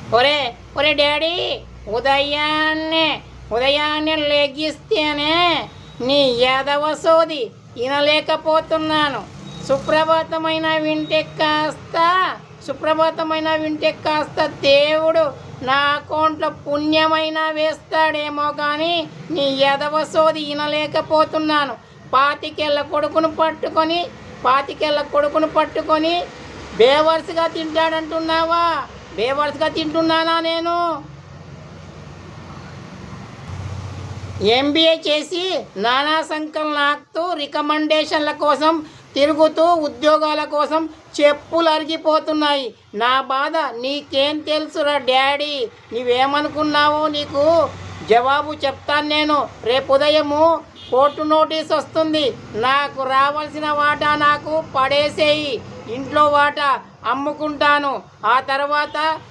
ఒరే ఒరే డాడీ, ఉదయాన్నే ఉదయాన్నే లెగిస్తేనే నీ యాదవ సోది వినలేకపోతున్నాను. సుప్రభాతమైన వింటే కాస్త సుప్రభాతమైన వింటే కాస్త దేవుడు నా అకౌంట్లో పుణ్యమైన వేస్తాడేమో కానీ నీ యాదవ సోది వినలేకపోతున్నాను. పాతికేళ్ళ కొడుకును పట్టుకొని బేవర్స్గా తింటాడంటున్నావా? బేవర్స్గా తింటున్నానా నేను? ఎంబీఏ చేసి నానా సంఖ్యలు నాకుతూ రికమెండేషన్ల కోసం తిరుగుతూ ఉద్యోగాల కోసం చెప్పులు అరిగిపోతున్నాయి. నా బాధ నీకేం తెలుసురా డాడీ? నువ్వేమనుకున్నావో నీకు జవాబు చెప్తాను నేను. రేపు ఉదయము కోర్టు నోటీస్ వస్తుంది. నాకు రావాల్సిన వాటా నాకు పడేసేయి. ఇంట్లో వాటా అమ్ముకుంటాను. ఆ తర్వాత